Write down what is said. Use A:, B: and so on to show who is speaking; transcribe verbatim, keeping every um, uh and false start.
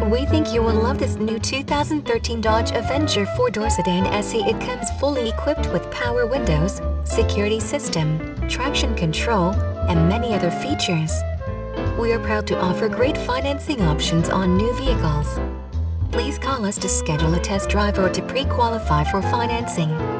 A: We think you will love this new two thousand thirteen Dodge Avenger four-door sedan S E. It comes fully equipped with power windows, security system, traction control, and many other features. We are proud to offer great financing options on new vehicles. Please call us to schedule a test drive or to pre-qualify for financing.